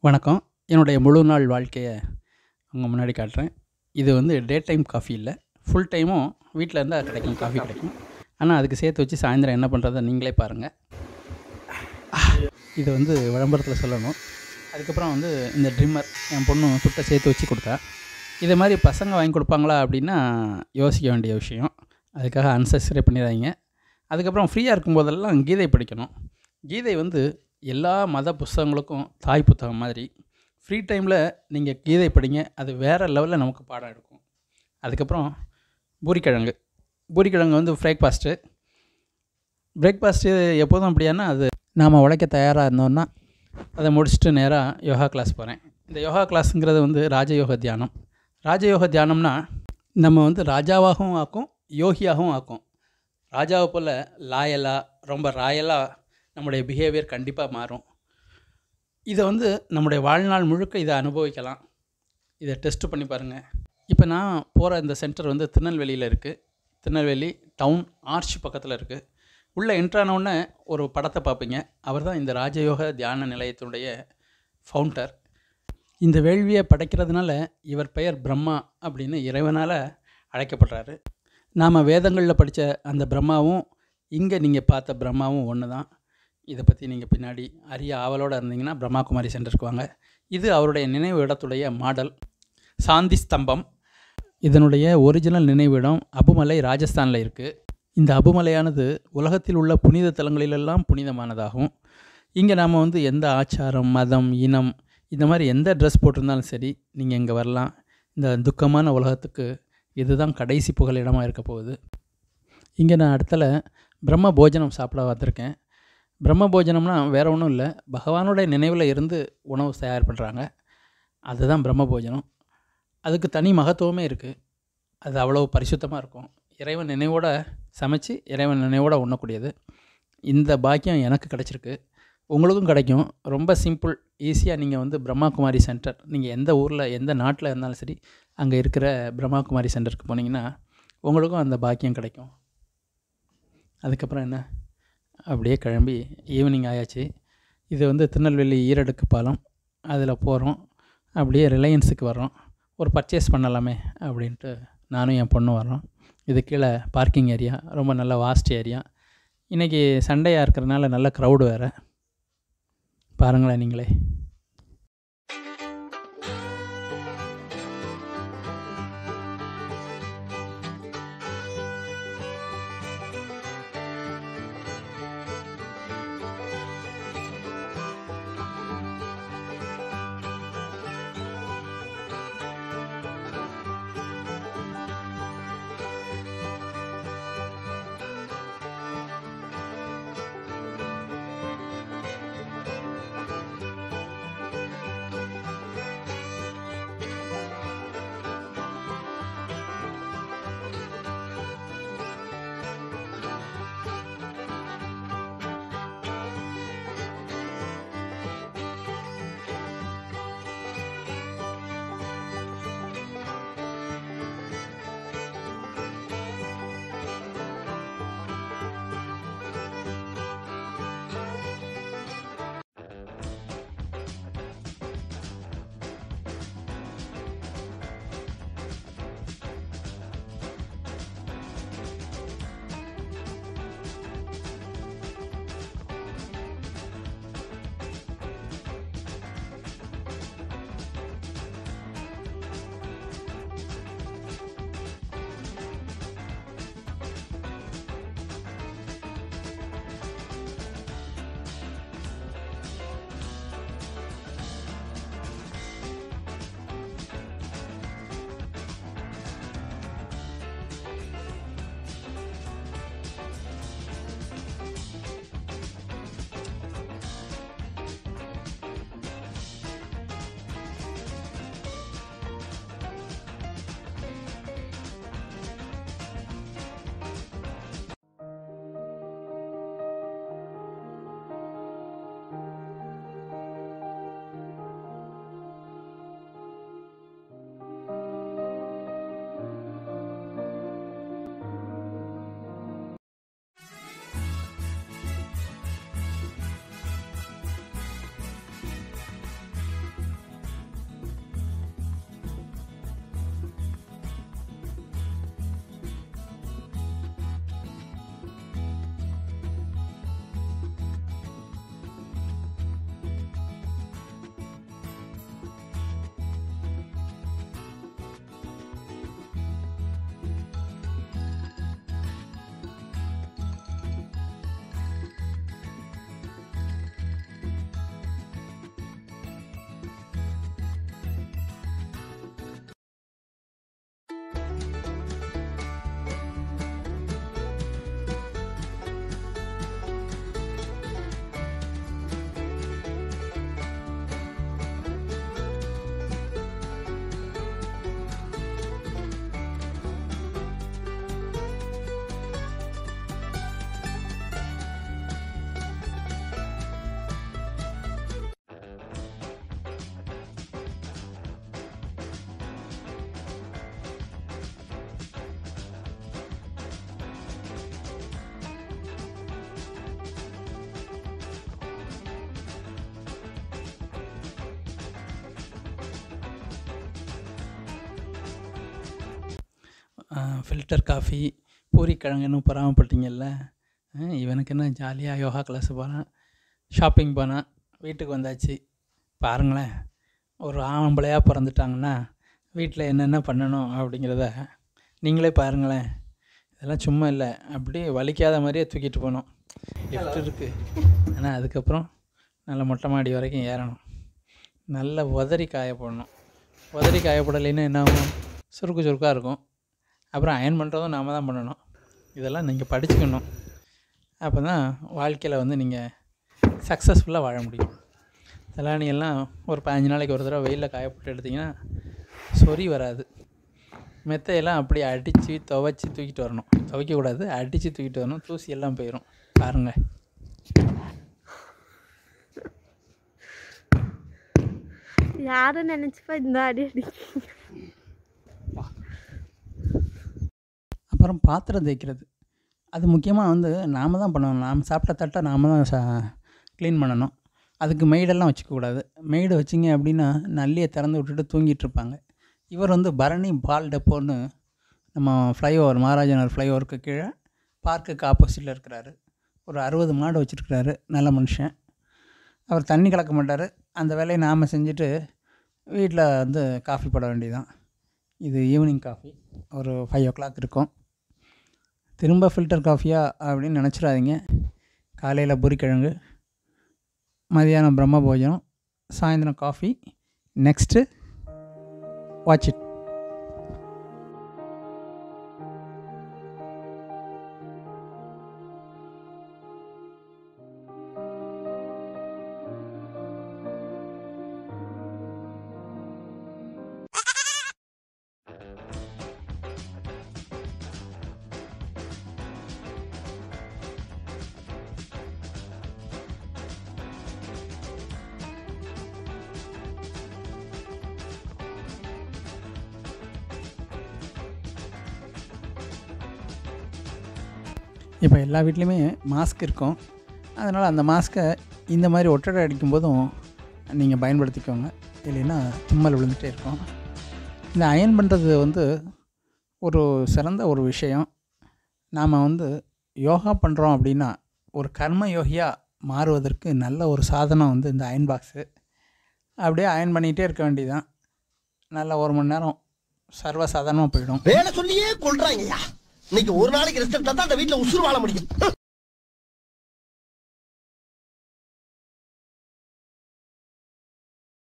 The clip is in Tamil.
வணக்கம். என்னுடைய முழு நாள் வாழ்க்கைய உங்க முன்னாடி காட்டுறேன். இது வந்து டே டைம் காஃபி இல்ல. ஃபுல் டைமும் வீட்ல இருந்தா கிடைக்கும், காஃபி கிடைக்கும். ஆனா, அதுக்கு சேர்த்து வச்சு சாயந்தரம் என்ன பண்ணுறத நீங்களே பாருங்க. இது வந்து விளம்பரத்தில சொல்லணும். அதுக்கப்புறம் வந்து இந்த ட்ரிம்மர் என் பொண்ணு துட்ட சேர்த்து வச்சு கொடுத்தா. இதை மாதிரி பசங்க வாங்கி கொடுப்பாங்களா அப்படின்னா யோசிக்க வேண்டிய விஷயம். அதுக்காக அன்சப்ஸ்கிரைப் பண்ணிடாதீங்க. அதுக்கப்புறம் ஃப்ரீயாக இருக்கும்போதெல்லாம் கீதை படிக்கணும். கீதை வந்து எல்லா மத புஸ்தகங்களுக்கும் தாய் புத்தகம் மாதிரி. ஃப்ரீ டைமில் நீங்கள் கீதை படிங்க, அது வேறு லெவலில் நமக்கு பாடம் எடுக்கும். அதுக்கப்புறம் பூரிக்கிழங்கு வந்து பிரேக்ஃபாஸ்ட்டு எப்போதும் அப்படியானா அது நாம் உழைக்க தயாராக இருந்தோன்னா அதை முடிச்சுட்டு நேராக யோகா கிளாஸ் போகிறேன். இந்த யோகா கிளாஸுங்கிறது வந்து ராஜயோக தியானம். ராஜயோக தியானம்னா நம்ம வந்து ராஜாவாகவும் ஆக்கும், யோகியாகவும் ஆக்கும். ராஜாவை போல் லாயலாக, ரொம்ப ராயலாக நம்முடைய பிஹேவியர் கண்டிப்பாக மாறும். இதை வந்து நம்முடைய வாழ்நாள் முழுக்க இதை அனுபவிக்கலாம். இதை டெஸ்ட்டு பண்ணி பாருங்கள். இப்போ நான் போகிற இந்த சென்டர் வந்து திருநெல்வேலியில் இருக்குது. திருநெல்வேலி டவுன் ஆர்ச் பக்கத்தில் இருக்குது. உள்ளே என்ட்ரானோடனே ஒரு படத்தை பார்ப்பீங்க. அவர் தான் இந்த ராஜயோக தியான நிலையத்தினுடைய ஃபவுண்டர். இந்த வேள்வியை படைக்கிறதுனால இவர் பெயர் பிரம்மா அப்படின்னு இறைவனால் அழைக்கப்படுறாரு. நாம் வேதங்களில் படித்த அந்த பிரம்மாவும் இங்கே நீங்கள் பார்த்த பிரம்மாவும் ஒன்று தான். இதை பற்றி நீங்கள் பின்னாடி அறிய ஆவலோடு இருந்தீங்கன்னா பிரம்மா குமாரி சென்டருக்கு வாங்க. இது அவருடைய நினைவு இடத்துடைய மாடல். சாந்தி ஸ்தம்பம். இதனுடைய ஒரிஜினல் நினைவிடம் அபுமலை, ராஜஸ்தானில் இருக்குது. இந்த அபுமலையானது உலகத்தில் உள்ள புனித தலங்களிலெல்லாம் புனிதமானதாகும். இங்கே நாம் வந்து எந்த ஆச்சாரம், மதம், இனம், இந்த மாதிரி எந்த ட்ரெஸ் போட்டிருந்தாலும் சரி, நீங்கள் இங்கே வரலாம். இந்த துக்கமான உலகத்துக்கு இதுதான் கடைசி புகலிடமாக இருக்க போகுது. இங்கே நான் இடத்துல பிரம்ம போஜனம் சாப்பிட வந்திருக்கேன். பிரம்ம போஜனம்னா வேறு ஒன்றும் இல்லை, பகவானுடைய நினைவில் இருந்து உணவு தயார் பண்ணுறாங்க. அதுதான் பிரம்ம போஜனம். அதுக்கு தனி மகத்துவமே இருக்குது. அது அவ்வளோ பரிசுத்தமாக இருக்கும். இறைவன் நினைவோடு சமைச்சு இறைவன் நினைவோடு உண்ணக்கூடியது. இந்த பாக்கியம் எனக்கு கிடச்சிருக்கு, உங்களுக்கும் கிடைக்கும். ரொம்ப சிம்பிள், ஈஸியாக நீங்கள் வந்து பிரம்மா குமாரி சென்டர், நீங்கள் எந்த ஊரில் எந்த நாட்டில் இருந்தாலும் சரி, அங்கே இருக்கிற பிரம்மா குமாரி சென்டருக்கு போனீங்கன்னா உங்களுக்கும் அந்த பாக்கியம் கிடைக்கும். அதுக்கப்புறம் என்ன, அப்படியே கிளம்பி ஈவினிங் ஆயாச்சு. இது வந்து திருநெல்வேலி ஈரடுக்கு பாலம், அதில் போகிறோம். அப்படியே ரிலையன்ஸுக்கு வர்றோம். ஒரு பர்ச்சேஸ் பண்ணலாமே அப்படின்ட்டு நானும் என் பொண்ணும் வர்றோம். இது கீழே பார்க்கிங் ஏரியா, ரொம்ப நல்ல வாஸ்ட் ஏரியா. இன்றைக்கி சண்டேயாக இருக்கிறதுனால நல்ல க்ரௌடு வேறு. பாருங்களேன் நீங்களே. ஃபில்டர் காஃபி, பூரிக்கிழங்குன்னு பொறாமப்பட்டீங்கல்ல. இவனுக்கு என்ன ஜாலியாக யோகா கிளாஸ் போனான், ஷாப்பிங் போனான், வீட்டுக்கு வந்தாச்சு. பாருங்களேன், ஒரு ஆம்பளையாக பிறந்துட்டாங்கன்னா வீட்டில் என்னென்ன பண்ணணும் அப்படிங்கிறத நீங்களே பாருங்களேன். இதெல்லாம் சும்மா இல்லை, அப்படியே வலிக்காத மாதிரியே தூக்கிட்டு போகணும். லிஃப்ட் இருக்குது, ஆனால் அதுக்கப்புறம் நல்ல மொட்டை மாடி வரைக்கும் ஏறணும். நல்ல உதறி காய போடணும். உதறி காயப்படலைன்னா என்ன ஆகும்? சுருக்கு சுருக்காக இருக்கும். அப்புறம் அயன் பண்ணுறதும் நாம் தான் பண்ணணும். இதெல்லாம் நீங்கள் படிச்சுக்கணும். அப்போ தான் வாழ்க்கையில் வந்து நீங்கள் சக்ஸஸ்ஃபுல்லாக வாழ முடியும். தலானியெல்லாம் ஒரு 15 நாளைக்கு ஒரு தடவை வெயிலில் காயப்பட்டு எடுத்திங்கன்னா சொறி வராது. மெத்தையெல்லாம் அப்படியே அடித்து துவைச்சி தூக்கிட்டு வரணும். துவைக்கக்கூடாது, அடித்து தூக்கிட்டு வரணும். தூசி எல்லாம் போயிடும். பாருங்கள். யாரும் நினச்சிப்பா இந்த அடி அடி. அப்புறம் பாத்திரம் தேய்க்கிறது, அது முக்கியமாக வந்து நாம் தான் பண்ணணும். நாம் சாப்பிட்ட தட்டை நாம் தான் க்ளீன் பண்ணணும். அதுக்கு மெய்டெல்லாம் வச்சுக்கக்கூடாது. மெய்டு வச்சிங்க அப்படின்னா நல்லியை திறந்து விட்டுட்டு தூங்கிட்டு இருப்பாங்க. இவர் வந்து பரணி பால் டெப்போன்னு நம்ம ஃப்ளைஓவர், மகாராஜநகர் ஃப்ளைஓவருக்கு கீழே பார்க்குக்கு ஆப்போசிட்டில் இருக்கிறாரு. ஒரு 60 மாடு வச்சுருக்கிறாரு. நல்ல மனுஷன். அவர் தண்ணி கலக்க மாட்டார். அந்த வேலையை நாம் செஞ்சுட்டு வீட்டில் வந்து காஃபி போட வேண்டியதுதான். இது ஈவினிங் காஃபி, ஒரு 5 o'clock இருக்கும். திரும்ப ஃபில்டர் காஃபியா அப்படின்னு நினச்சிடாதீங்க. காலையில் பூரிக்கிழங்கு, மதியானம் பிரம்ம போஜனம், சாயந்தரம் காஃபி. Next watch it. இப்போ எல்லா வீட்லேயுமே மாஸ்க் இருக்கும். அதனால் அந்த மாஸ்க்கை இந்த மாதிரி ஒட்டடை அடிக்கும்போதும் நீங்கள் பயன்படுத்திக்கோங்க. இல்லைன்னா தும்மல் விழுந்துகிட்டே இருக்கும். இந்த அயன் பண்ணுறது வந்து ஒரு சிறந்த ஒரு விஷயம். நாம் வந்து யோகா பண்ணுறோம் அப்படின்னா ஒரு கர்ம யோகியாக மாறுவதற்கு நல்ல ஒரு சாதனம் வந்து இந்த அயன் பாக்ஸு. அப்படியே அயன் பண்ணிகிட்டே இருக்க வேண்டியதுதான். நல்லா 1 மணி நேரம் சர்வசாதாரணமாக போயிடும். வேலை சொல்லியே கொள்றாங்கய்யா. இன்னைக்கு ஒரு நாளைக்கு ரெஸ்ட் எடுத்தா தான் அந்த வீட்டில் உசுறு வாழ முடியும்.